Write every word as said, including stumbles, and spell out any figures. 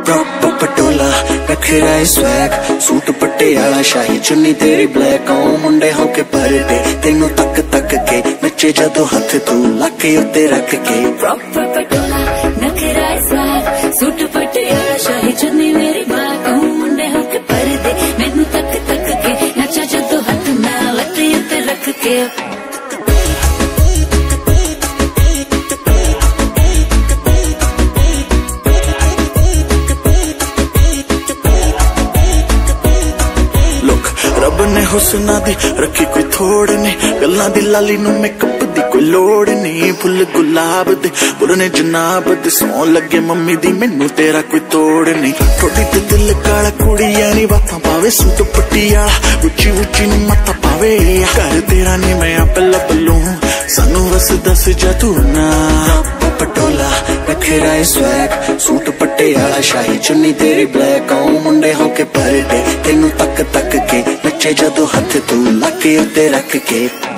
proper Patola नखरा swag suit Patiala शाही चुन्नी तेरी ब्लैक ओ मुंडे होके परदे तेनू तक तक के नचे जदों हथ तू लाके उत्ते रख के प्रॉपर पटोला नखरा स्वैग सूट पटियाला शाही चुन्नी मेरी ब्लैक ओ मुंडे होके परदे मैनू तक तक के नचे जदों हथ मैं लाके उत्ते रख के रब ने हुस्ना दी रखी कोई थोड़ नहीं गल्लां दी लाली नू मेकअप दी कोई लोड़ नहीं फुल गुलाब दे पुरने जनाब दे सौ लगे मम्मी दी मैनू तेरा कोई तोड़ नहीं थोड़ी ते दिल काला कुड़िया नी बातां पावे सूट पटियाला उच्ची उच्ची नू मत्ता पावे घर तेरा नी मैं आप लब लूं सानू बस दस जा तू ना पटोला नखरा स्वैग सूट पटियाला शाही चुन्नी तेरी ब्लैक ओ मुंडे होके परदे तेनू तक तक के नचे जदों हथ तू लाके उत्ते रख के